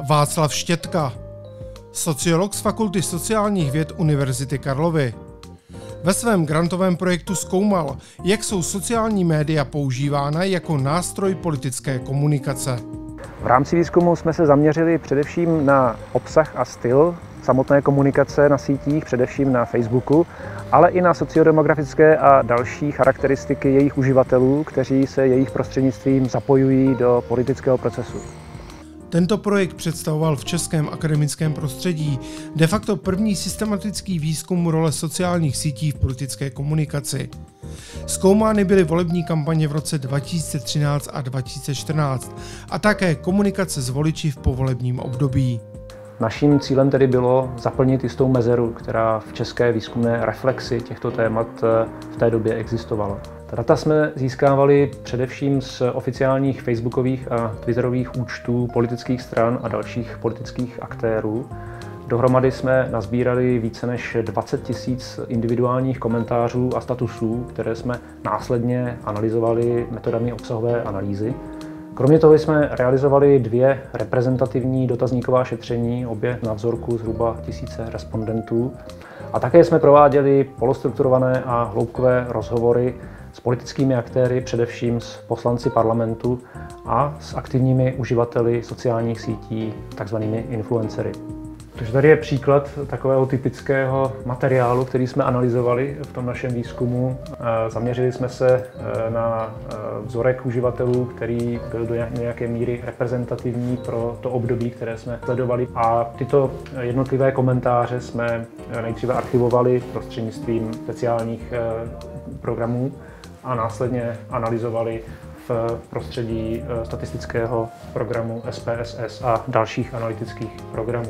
Václav Štětka, sociolog z Fakulty sociálních věd Univerzity Karlovy. Ve svém grantovém projektu zkoumal, jak jsou sociální média používána jako nástroj politické komunikace. V rámci výzkumu jsme se zaměřili především na obsah a styl samotné komunikace na sítích, především na Facebooku, ale i na sociodemografické a další charakteristiky jejich uživatelů, kteří se jejich prostřednictvím zapojují do politického procesu. Tento projekt představoval v českém akademickém prostředí de facto první systematický výzkum role sociálních sítí v politické komunikaci. Zkoumány byly volební kampaně v roce 2013 a 2014 a také komunikace s voliči v povolebním období. Naším cílem tedy bylo zaplnit jistou mezeru, která v české výzkumné reflexi těchto témat v té době existovala. Ta data jsme získávali především z oficiálních facebookových a twitterových účtů politických stran a dalších politických aktérů. Dohromady jsme nazbírali více než 20 000 individuálních komentářů a statusů, které jsme následně analyzovali metodami obsahové analýzy. Kromě toho jsme realizovali 2 reprezentativní dotazníková šetření, obě na vzorku zhruba 1000 respondentů. A také jsme prováděli polostrukturované a hloubkové rozhovory s politickými aktéry, především s poslanci parlamentu a s aktivními uživateli sociálních sítí, takzvanými influencery. Takže tady je příklad takového typického materiálu, který jsme analyzovali v tom našem výzkumu. Zaměřili jsme se na vzorek uživatelů, který byl do nějaké míry reprezentativní pro to období, které jsme sledovali. A tyto jednotlivé komentáře jsme nejdříve archivovali prostřednictvím speciálních programů a následně analyzovali v prostředí statistického programu SPSS a dalších analytických programů.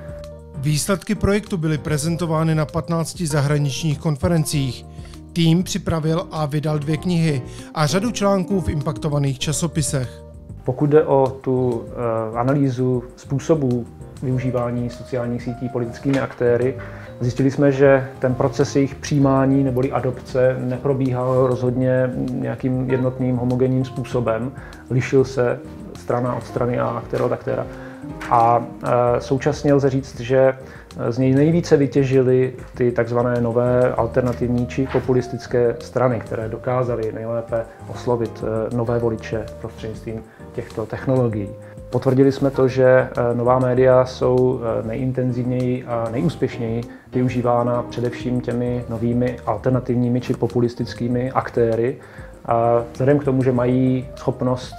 Výsledky projektu byly prezentovány na 15 zahraničních konferencích. Tým připravil a vydal 2 knihy a řadu článků v impaktovaných časopisech. Pokud jde o tu analýzu způsobů využívání sociálních sítí politickými aktéry, zjistili jsme, že ten proces jejich přijímání neboli adopce neprobíhal rozhodně nějakým jednotným homogenním způsobem. Lišil se strana od strany a aktér od aktéra. A současně lze říct, že z něj nejvíce vytěžily ty takzvané nové alternativní či populistické strany, které dokázaly nejlépe oslovit nové voliče prostřednictvím těchto technologií. Potvrdili jsme to, že nová média jsou nejintenzivněji a nejúspěšněji využívána především těmi novými alternativními či populistickými aktéry. A vzhledem k tomu, že mají schopnost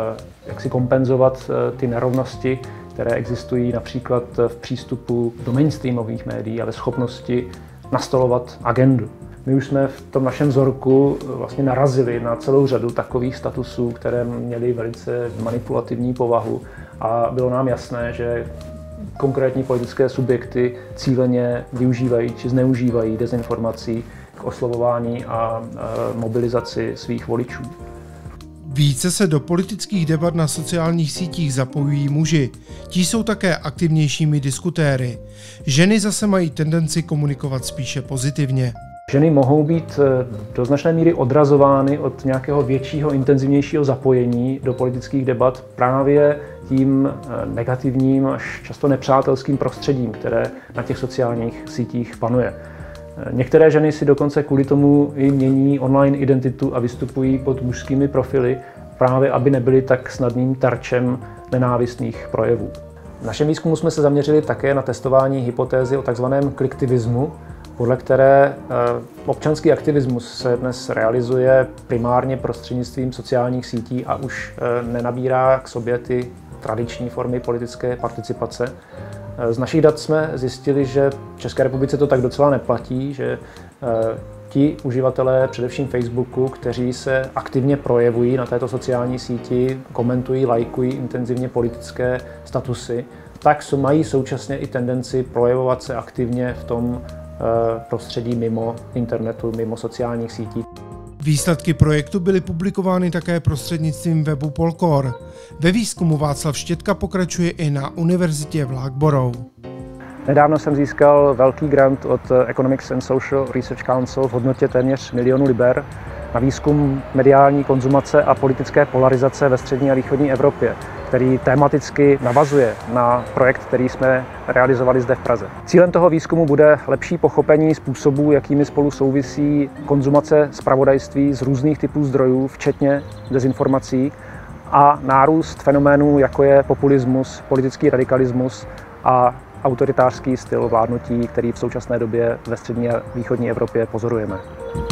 jak si kompenzovat ty nerovnosti, které existují například v přístupu do mainstreamových médií, ale schopnosti nastolovat agendu. My už jsme v tom našem vzorku vlastně narazili na celou řadu takových statusů, které měly velice manipulativní povahu a bylo nám jasné, že konkrétní politické subjekty cíleně využívají či zneužívají dezinformací k oslovování a mobilizaci svých voličů. Více se do politických debat na sociálních sítích zapojují muži. Ti jsou také aktivnějšími diskutéry. Ženy zase mají tendenci komunikovat spíše pozitivně. Ženy mohou být do značné míry odrazovány od nějakého většího, intenzivnějšího zapojení do politických debat právě tím negativním až často nepřátelským prostředím, které na těch sociálních sítích panuje. Některé ženy si dokonce kvůli tomu i mění online identitu a vystupují pod mužskými profily, právě aby nebyly tak snadným terčem nenávistných projevů. V našem výzkumu jsme se zaměřili také na testování hypotézy o takzvaném kliktivismu, podle které občanský aktivismus se dnes realizuje primárně prostřednictvím sociálních sítí a už nenabírá k sobě ty tradiční formy politické participace. Z našich dat jsme zjistili, že v České republice to tak docela neplatí, že ti uživatelé, především Facebooku, kteří se aktivně projevují na této sociální síti, komentují, lajkují intenzivně politické statusy, tak mají současně i tendenci projevovat se aktivně v tom prostředí mimo internetu, mimo sociálních sítí. Výsledky projektu byly publikovány také prostřednictvím webu Polkor. Ve výzkumu Václav Štětka pokračuje i na univerzitě v Loughborough. Nedávno jsem získal velký grant od Economics and Social Research Council v hodnotě téměř 1 000 000 liber na výzkum mediální konzumace a politické polarizace ve střední a východní Evropě, který tematicky navazuje na projekt, který jsme realizovali zde v Praze. Cílem toho výzkumu bude lepší pochopení způsobů, jakými spolu souvisí konzumace zpravodajství z různých typů zdrojů, včetně dezinformací, a nárůst fenoménů, jako je populismus, politický radikalismus a autoritářský styl vládnutí, který v současné době ve střední a východní Evropě pozorujeme.